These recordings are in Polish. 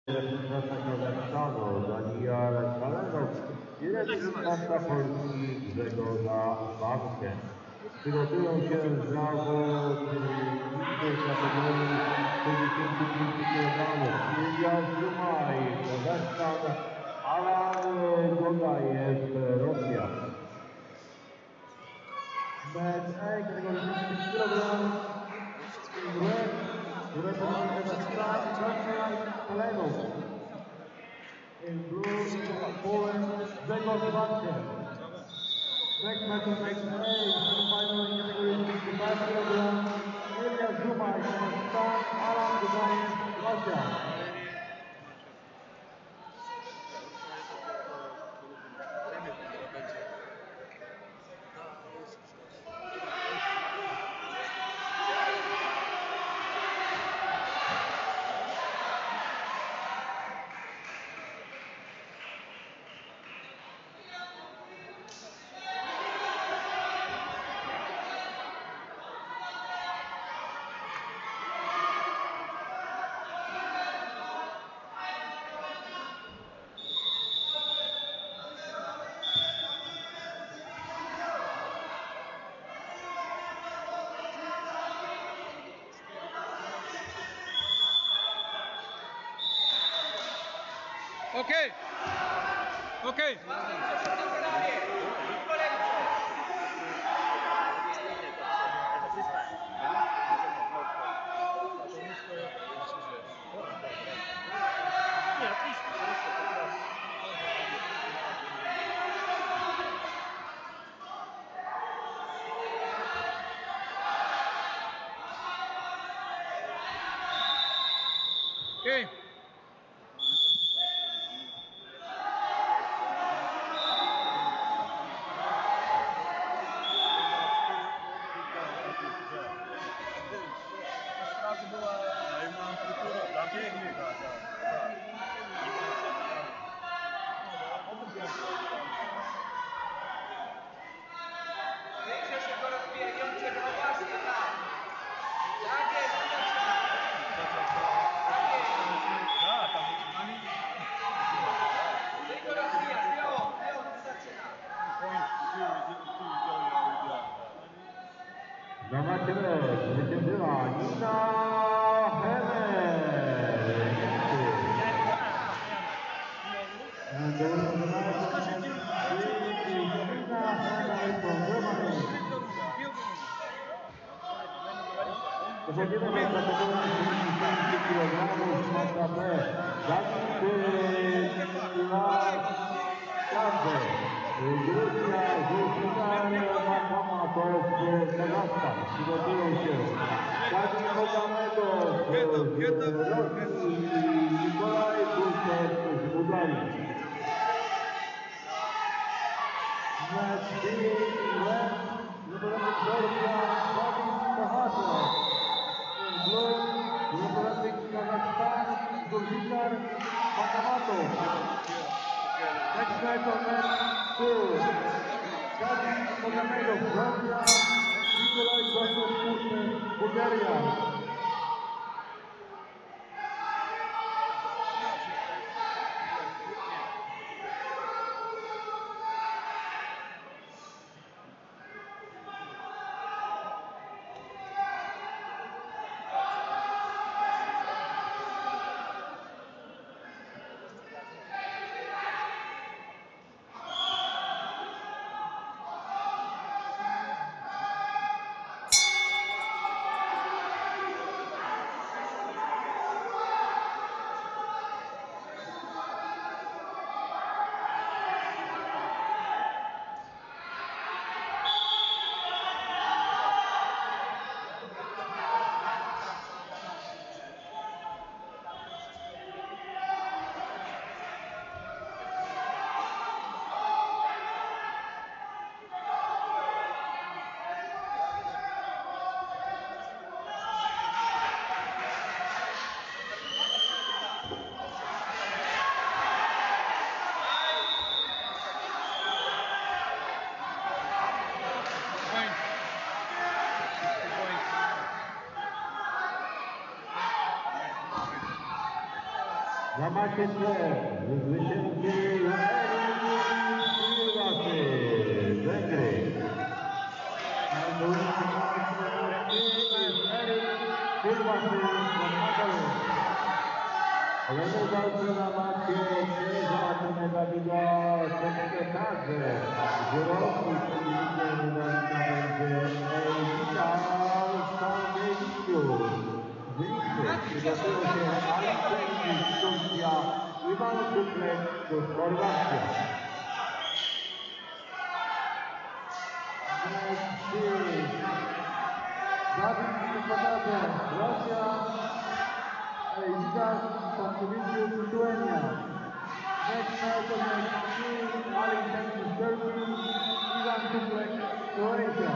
Kazachstanu Daniel Kalenowski, dyrektor Miasta Polski Grzegorza Bartkę. Przygotują się zawodnicy kategorii 65 kg. Ilja Zumaj, Kazachstan, Alan Godajew, Rosja. Mecz E kategorii 50 kg. Reprezentant Kazachstan, Kalenowski. In blue, Poland, Grzegorz Bartkę. Next match of next A, final category 55 kg. Ilya Zumaj, Kazakhstan, Alan Godajew, Rosja. Okay. Okay. Okay. Zobaczymy, zwyciężyła Nina Hemer. And the winner of the match is Nina Hemer from Germany. Przechodzimy do kategorii 55 kg Śląska B. Dawid Laskarze. Gruzja, Zulfikar Makamatow, Kazachstan. Przygotują się Kazik Mogamedow z Rosji i Nikolaj Kurczew z Bułgarii. Mecz B, reprezentant Georgia, Dawid Mahaczak. In blue, reprezentant Kazakhstan, Zulfikar Makamatow. Next match on match 2. Kazik Mogamedow, Rosja, Nikolaj Kurczew, Bułgaria. Na macie C zwycięzcy Eliminacy Węgry. And the winner of the match is Eliminacy from Hungary. Kolejny walce na macie złota medalidła sekretarze Żyrowski, przeciwnikiem medalista będzie Elwina Stankiewicz. W Litwie przygotowują się Alicenki z Turcja, Iwan Kuplek z Chorwacja. Dawid Przypadadze, Rosja, Elwina Stankiewicz z Lituania. Next match of the team, Alicenki z Turcji, Iwan Kuplek z Croatia.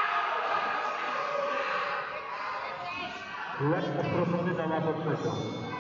Lekko proszony na mapę trzecią.